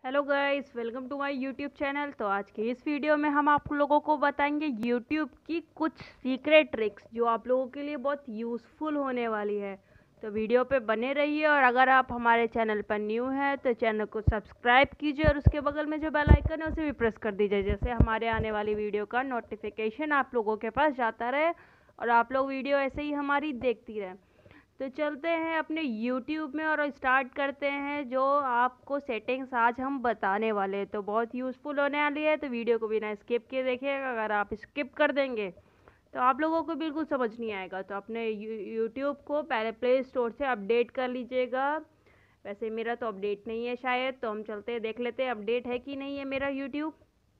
Hello guys, welcome to my YouTube channel. तो आज के इस वीडियो में हम आप लोगों को बताएंगे यूट्यूब की कुछ सीक्रेट ट्रिक्स जो आप लोगों के लिए बहुत यूज़फुल होने वाली है। तो वीडियो पे बने रहिए और अगर आप हमारे चैनल पर न्यू हैं तो चैनल को सब्सक्राइब कीजिए और उसके बगल में जो बेल आइकन है उसे भी प्रेस कर दीजिए, जैसे हमारे आने वाली वीडियो का नोटिफिकेशन आप लोगों के पास जाता रहे और आप लोग वीडियो ऐसे ही हमारी देखती रहें। तो चलते हैं अपने YouTube में और स्टार्ट करते हैं जो आपको सेटिंग्स आज हम बताने वाले हैं। तो बहुत यूज़फुल होने वाली है, तो वीडियो को बिना स्किप किए देखिएगा। अगर आप स्किप कर देंगे तो आप लोगों को बिल्कुल समझ नहीं आएगा। तो अपने YouTube को पहले प्ले स्टोर से अपडेट कर लीजिएगा। वैसे मेरा तो अपडेट नहीं है शायद, तो हम चलते हैं देख लेते हैं अपडेट है कि नहीं है मेरा YouTube।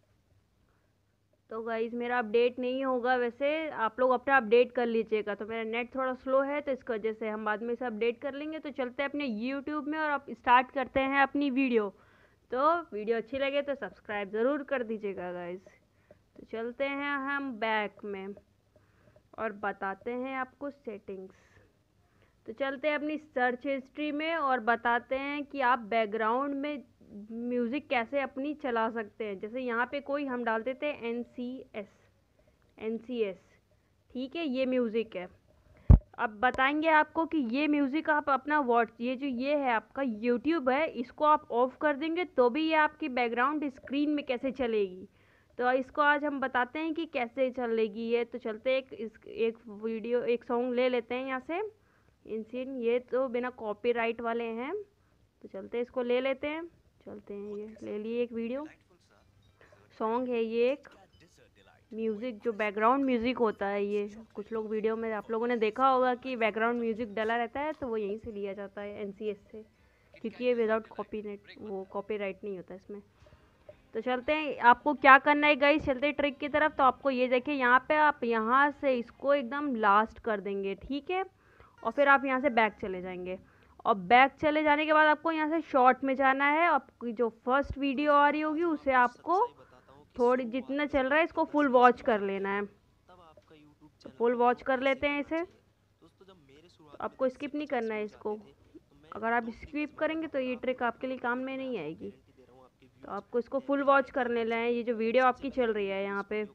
तो गाइज़ मेरा अपडेट नहीं होगा, वैसे आप लोग अपना अपडेट कर लीजिएगा। तो मेरा नेट थोड़ा स्लो है तो इसकी वजह से हम बाद में इसे अपडेट कर लेंगे। तो चलते हैं अपने यूट्यूब में और आप स्टार्ट करते हैं अपनी वीडियो। तो वीडियो अच्छी लगे तो सब्सक्राइब ज़रूर कर दीजिएगा गाइज़। तो चलते हैं हम बैक में और बताते हैं आपको सेटिंग्स। तो चलते हैं अपनी सर्च हिस्ट्री में और बताते हैं कि आप बैकग्राउंड में म्यूज़िक कैसे अपनी चला सकते हैं। जैसे यहाँ पे कोई हम डाल देते हैं एन सी एस, ठीक है, ये म्यूज़िक है। अब बताएंगे आपको कि ये म्यूज़िक आप अपना ये है आपका यूट्यूब है, इसको आप ऑफ कर देंगे तो भी ये आपकी बैकग्राउंड स्क्रीन में कैसे चलेगी। तो इसको आज हम बताते हैं कि कैसे चलेगी ये। तो चलते एक सॉन्ग ले लेते हैं यहाँ से इंसिन, ये तो बिना कॉपीराइट वाले हैं। तो चलते हैं इसको ले लेते हैं। चलते हैं, ये ले लिए एक वीडियो सॉन्ग है ये एक म्यूज़िक, जो बैकग्राउंड म्यूज़िक होता है। ये कुछ लोग वीडियो में आप लोगों ने देखा होगा कि बैकग्राउंड म्यूज़िक डला रहता है, तो वो यहीं से लिया जाता है एनसीएस से, क्योंकि ये विदाउट कॉपीराइट नहीं होता इसमें। तो चलते हैं, आपको क्या करना है गाइस, चलते हैं ट्रिक की तरफ। तो आपको ये देखिए, यहाँ पे आप यहाँ से इसको एकदम लास्ट कर देंगे, ठीक है, और फिर आप यहाँ से बैक चले जाएंगे। और बैक चले जाने के बाद आपको यहाँ से शॉर्ट में जाना है। आपकी जो फर्स्ट वीडियो आ रही होगी उसे आपको थोड़ी जितना चल रहा है इसको फुल वॉच कर लेना है। तो फुल वॉच कर लेते हैं इसे। तो आपको स्किप नहीं करना है इसको। अगर आप स्किप करेंगे तो ये ट्रिक आपके लिए काम में नहीं आएगी। तो आपको इसको फुल वॉच करने लें। ये जो वीडियो आपकी चल रही है यहाँ पे,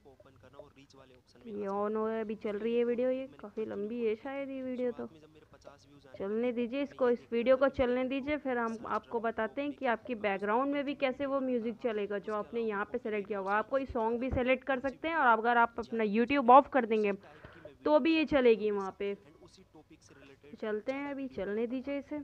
ये ऑन हो है, अभी चल रही है वीडियो। ये काफ़ी लंबी है शायद ये वीडियो, तो चलने दीजिए इसको, इस वीडियो को चलने दीजिए। फिर हम आपको बताते हैं कि आपकी बैकग्राउंड में भी कैसे वो म्यूज़िक चलेगा जो आपने यहाँ पे सेलेक्ट किया होगा। आप कोई सॉन्ग भी सेलेक्ट कर सकते हैं और अगर आप अपना यूट्यूब ऑफ कर देंगे तो भी ये चलेगी वहाँ पे। चलते हैं, अभी चलने दीजिए इसे।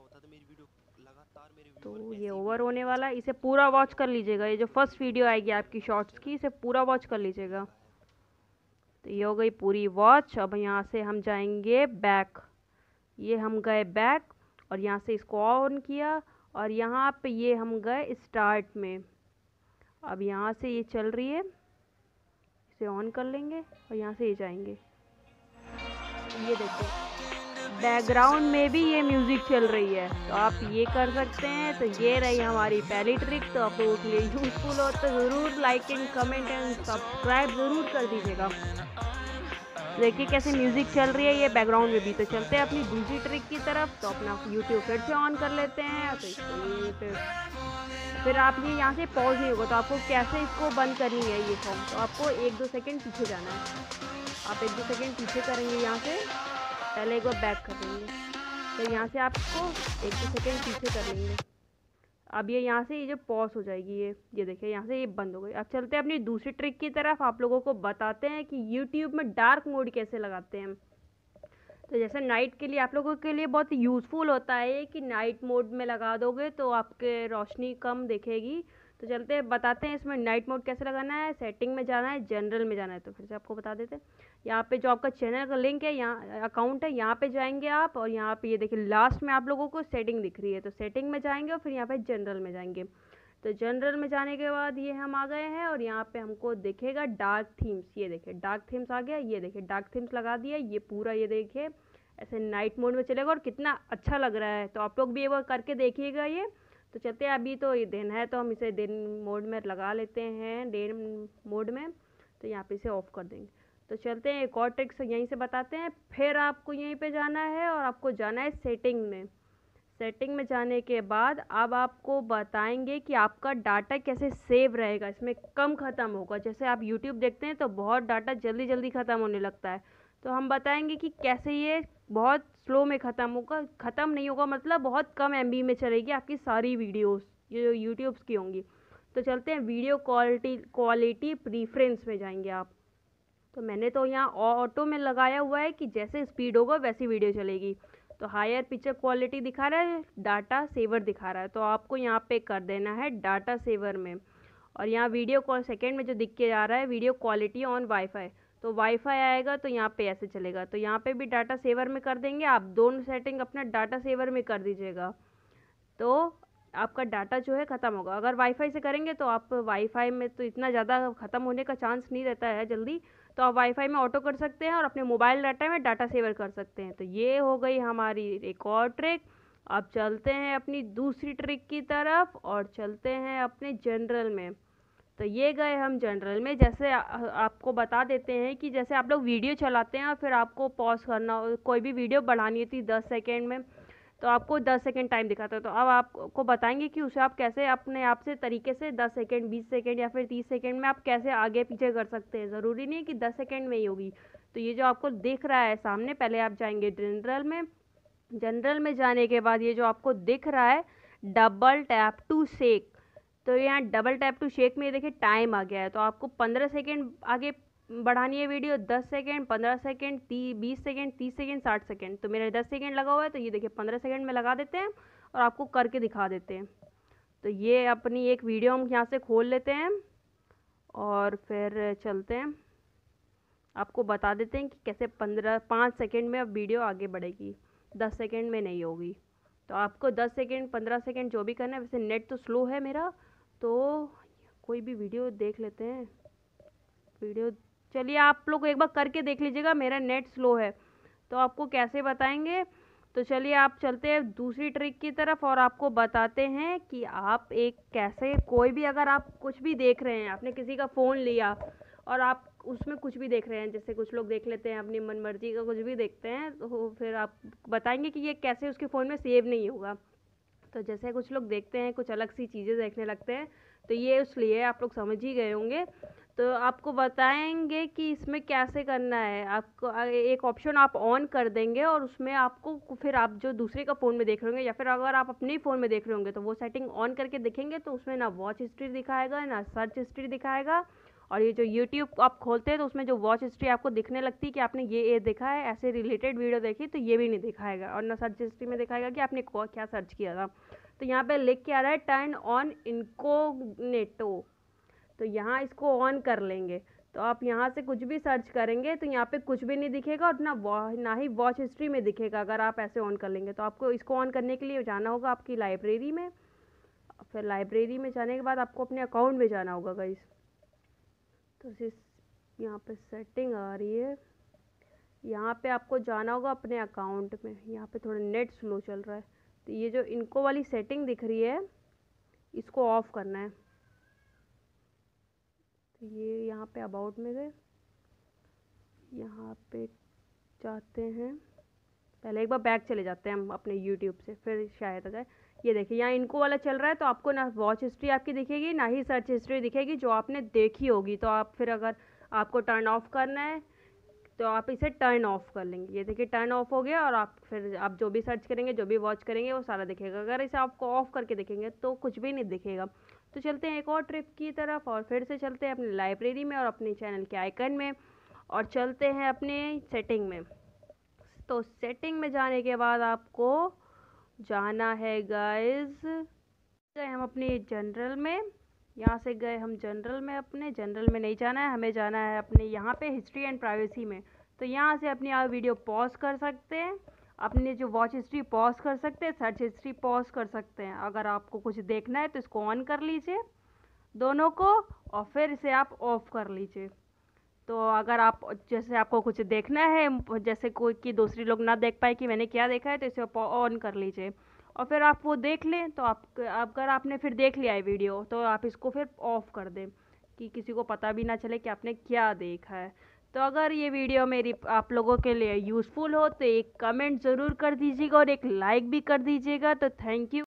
तो ये ओवर होने वाला है, इसे पूरा वॉच कर लीजिएगा। ये जो फर्स्ट वीडियो आएगी आपकी शॉर्ट्स की, इसे पूरा वॉच कर लीजिएगा। तो ये हो गई पूरी वॉच। अब यहाँ से हम जाएंगे बैक। ये हम गए बैक और यहाँ से इसको ऑन किया और यहाँ पे ये हम गए स्टार्ट में। अब यहाँ से ये चल रही है, इसे ऑन कर लेंगे और यहाँ से ये जाएंगे। ये देखो बैकग्राउंड में भी ये म्यूज़िक चल रही है, तो आप ये कर सकते हैं। तो ये रही हमारी पहली ट्रिक। तो आप लोगों के लिए यूज़फुल हो तो ज़रूर like and comment and subscribe ज़रूर कर दीजिएगा। देखिए कैसे म्यूज़िक चल रही है ये बैकग्राउंड में भी। तो चलते हैं अपनी दूसरी ट्रिक की तरफ। तो अपना यूट्यूब फिर से ऑन कर लेते हैं। तो इसको फिर आप ये यहाँ से पॉज नहीं होगा, तो आपको कैसे इसको बंद करनी है ये सॉन्ग। तो आपको 1-2 सेकेंड पीछे जाना है। आप 1-2 सेकेंड पीछे करेंगे, यहाँ से पहले एक बार बैक कर देंगे। तो यहाँ से आपको 1-2 सेकेंड पीछे कर लेंगे। अब ये यहाँ से ये जो पॉज हो जाएगी, ये देखिए यहाँ से ये बंद हो गई। अब चलते हैं अपनी दूसरी ट्रिक की तरफ। आप लोगों को बताते हैं कि यूट्यूब में डार्क मोड कैसे लगाते हैं। तो जैसे नाइट के लिए आप लोगों के लिए बहुत यूज़फुल होता है कि नाइट मोड में लगा दोगे तो आपके रोशनी कम दिखेगी। तो चलते हैं बताते हैं इसमें नाइट मोड कैसे लगाना है। सेटिंग में जाना है, जनरल में जाना है। तो फिर से आपको बता देते हैं, यहाँ पे जो आपका चैनल का लिंक है, यहाँ अकाउंट है, यहाँ पे जाएंगे आप और यहाँ पे ये देखिए लास्ट में आप लोगों को सेटिंग दिख रही है। तो सेटिंग में जाएंगे और फिर यहाँ पे जनरल में जाएंगे। तो जनरल में जाने के बाद ये हम आ गए हैं और यहाँ पे हमको दिखेगा डार्क थीम्स। ये देखिए डार्क थीम्स आ गया। ये देखिए डार्क थीम्स लगा दिया। ये पूरा ये देखिए ऐसे नाइट मोड में चलेगा और कितना अच्छा लग रहा है। तो आप लोग भी एक बार करके देखिएगा ये। तो चलते हैं, अभी तो ये दिन है तो हम इसे दिन मोड में लगा लेते हैं, डे मोड में। तो यहाँ पे इसे ऑफ कर देंगे। तो चलते हैं एक और ट्रिक्स यहीं से बताते हैं। फिर आपको यहीं पे जाना है और आपको जाना है सेटिंग में। सेटिंग में जाने के बाद अब आपको बताएंगे कि आपका डाटा कैसे सेव रहेगा, इसमें कम ख़त्म होगा। जैसे आप यूट्यूब देखते हैं तो बहुत डाटा जल्दी जल्दी ख़त्म होने लगता है, तो हम बताएंगे कि कैसे ये बहुत स्लो में ख़त्म होगा। ख़त्म नहीं होगा मतलब बहुत कम एमबी में चलेगी आपकी सारी वीडियोस, ये जो यूट्यूब्स की होंगी। तो चलते हैं वीडियो क्वालिटी प्रीफ्रेंस में जाएंगे आप। तो मैंने तो यहाँ ऑटो में लगाया हुआ है कि जैसे स्पीड होगा वैसी वीडियो चलेगी। तो हायर पिक्चर क्वालिटी दिखा रहा है, डाटा सेवर दिखा रहा है, तो आपको यहाँ पे कर देना है डाटा सेवर में। और यहाँ वीडियो कॉल सेकेंड में जो दिख के आ रहा है वीडियो क्वालिटी ऑन वाईफाई, तो वाईफाई आएगा तो यहाँ पे ऐसे चलेगा। तो यहाँ पे भी डाटा सेवर में कर देंगे, आप दोनों सेटिंग अपना डाटा सेवर में कर दीजिएगा, तो आपका डाटा जो है ख़त्म होगा। अगर वाईफाई से करेंगे तो आप वाईफाई में तो इतना ज़्यादा ख़त्म होने का चांस नहीं रहता है जल्दी, तो आप वाईफाई में ऑटो कर सकते हैं और अपने मोबाइल डाटा में डाटा सेवर कर सकते हैं। तो ये हो गई हमारी एक और ट्रिक। अब चलते हैं अपनी दूसरी ट्रिक की तरफ और चलते हैं अपने जनरल में। तो ये गए हम जनरल में। जैसे आपको बता देते हैं कि जैसे आप लोग वीडियो चलाते हैं और फिर आपको पॉज करना हो, कोई भी वीडियो बढ़ानी होती 10 सेकेंड में, तो आपको 10 सेकेंड टाइम दिखाता है। तो अब आपको बताएंगे कि उसे आप कैसे अपने आप से तरीके से 10 सेकेंड, 20 सेकेंड या फिर 30 सेकेंड में आप कैसे आगे पीछे कर सकते हैं। ज़रूरी नहीं है कि 10 सेकेंड में ही होगी। तो ये जो आपको दिख रहा है सामने, पहले आप जाएंगे जनरल में। जनरल में जाने के बाद ये जो आपको दिख रहा है डबल टैप टू शेक, तो यहाँ डबल टैप टू शेक में देखिए टाइम आ गया है। तो आपको 15 सेकेंड आगे बढ़ानी है video, 10 second, 15 second, 20 second, 30 second, 60 second. तो मेरे 10 सेकेंड लगा हुआ है, तो ये देखिए 15 सेकेंड में लगा देते हैं और आपको करके दिखा देते हैं। तो ये अपनी एक वीडियो हम यहाँ से खोल लेते हैं और फिर चलते हैं, आपको बता देते हैं कि कैसे 5 सेकेंड में अब वीडियो आगे बढ़ेगी, 10 सेकेंड में नहीं होगी। तो आपको 10 सेकेंड, 15 सेकेंड जो भी करना है। वैसे नेट तो स्लो है मेरा, तो कोई भी वीडियो देख लेते हैं। वीडियो चलिए आप लोग एक बार करके देख लीजिएगा, मेरा नेट स्लो है तो आपको कैसे बताएंगे। तो चलिए आप चलते हैं दूसरी ट्रिक की तरफ और आपको बताते हैं कि आप एक कैसे, कोई भी अगर आप कुछ भी देख रहे हैं, आपने किसी का फ़ोन लिया और आप उसमें कुछ भी देख रहे हैं, जैसे कुछ लोग देख लेते हैं अपनी मनमर्जी का कुछ भी देखते हैं, तो फिर आप बताएंगे कि ये कैसे उसके फ़ोन में सेव नहीं होगा। तो जैसे कुछ लोग देखते हैं कुछ अलग सी चीज़ें देखने लगते हैं, तो ये इसलिए आप लोग समझ ही गए होंगे। तो आपको बताएंगे कि इसमें कैसे करना है। आपको एक ऑप्शन आप ऑन कर देंगे और उसमें आपको फिर आप जो दूसरे का फ़ोन में देख रहे होंगे या फिर अगर आप अपने फ़ोन में देख रहे होंगे तो वो सेटिंग ऑन करके देखेंगे, तो उसमें ना वॉच हिस्ट्री दिखाएगा ना सर्च हिस्ट्री दिखाएगा। और ये जो यूट्यूब आप खोलते हैं तो उसमें जो वॉच हिस्ट्री आपको दिखने लगती है कि आपने ये देखा है, ऐसे रिलेटेड वीडियो देखी, तो ये भी नहीं दिखाएगा। और ना सर्च हिस्ट्री में दिखाएगा कि आपने क्या सर्च किया था। तो यहाँ पे लिख के आ रहा है टर्न ऑन इनकोग्निटो, तो यहाँ इसको ऑन कर लेंगे। तो आप यहाँ से कुछ भी सर्च करेंगे तो यहाँ पे कुछ भी नहीं दिखेगा और ना ही वॉच हिस्ट्री में दिखेगा अगर आप ऐसे ऑन कर लेंगे। तो आपको इसको ऑन करने के लिए जाना होगा आपकी लाइब्रेरी में। फिर लाइब्रेरी में जाने के बाद आपको अपने अकाउंट में जाना होगा गाइस। तो यहाँ पे सेटिंग आ रही है, यहाँ पे आपको जाना होगा अपने अकाउंट में। यहाँ पे थोड़ा नेट स्लो चल रहा है, तो ये जो इनको वाली सेटिंग दिख रही है इसको ऑफ़ करना है। तो ये यहाँ पे अबाउट में गए, यहाँ पे जाते हैं, पहले एक बार बैक चले जाते हैं हम अपने यूट्यूब से, फिर शायद आ जाए। ये देखिए यहाँ इनको वाला चल रहा है, तो आपको ना वॉच हिस्ट्री आपकी दिखेगी ना ही सर्च हिस्ट्री दिखेगी जो आपने देखी होगी। तो आप फिर अगर आपको टर्न ऑफ करना है तो आप इसे टर्न ऑफ कर लेंगे। ये देखिए टर्न ऑफ हो गया और आप फिर आप जो भी सर्च करेंगे जो भी वॉच करेंगे वो सारा दिखेगा। अगर इसे आपको ऑफ करके देखेंगे तो कुछ भी नहीं दिखेगा। तो चलते हैं एक और ट्रिप की तरफ और फिर से चलते हैं अपनी लाइब्रेरी में और अपने चैनल के आइकन में और चलते हैं अपने सेटिंग में। तो सेटिंग में जाने के बाद आपको जाना है गाइस, गए हम अपने जनरल में, यहाँ से गए हम जनरल में, अपने जनरल में नहीं जाना है, हमें जाना है अपने यहाँ पे हिस्ट्री एंड प्राइवेसी में। तो यहाँ से अपनी आप वीडियो पॉज कर सकते हैं, अपने जो वॉच हिस्ट्री पॉज कर सकते हैं, सर्च हिस्ट्री पॉज कर सकते हैं। अगर आपको कुछ देखना है तो इसको ऑन कर लीजिए दोनों को और फिर इसे आप ऑफ कर लीजिए। तो अगर आप जैसे आपको कुछ देखना है, जैसे कोई कि दूसरी लोग ना देख पाए कि मैंने क्या देखा है, तो इसे ऑन कर लीजिए और फिर आप वो देख लें। तो आप अगर आपने फिर देख लिया है वीडियो तो आप इसको फिर ऑफ़ कर दें कि किसी को पता भी ना चले कि आपने क्या देखा है। तो अगर ये वीडियो मेरी आप लोगों के लिए यूज़फुल हो तो एक कमेंट ज़रूर कर दीजिएगा और एक लाइक भी कर दीजिएगा। तो थैंक यू।